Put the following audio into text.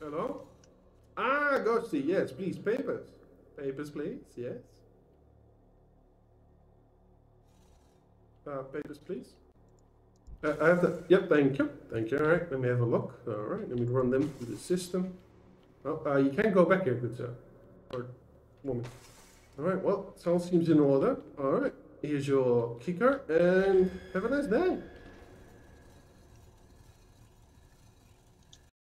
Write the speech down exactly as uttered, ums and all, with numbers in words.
Hello? Ah, Ghosty, yes, please, papers. Papers, please, yes. Uh, papers, please. Uh, I have the, yep, thank you. Thank you, all right, let me have a look. All right, let me run them through the system. Oh, uh, you can't go back here, good sir. Or woman. All right, well, it all seems in order. All right, here's your key card, and have a nice day.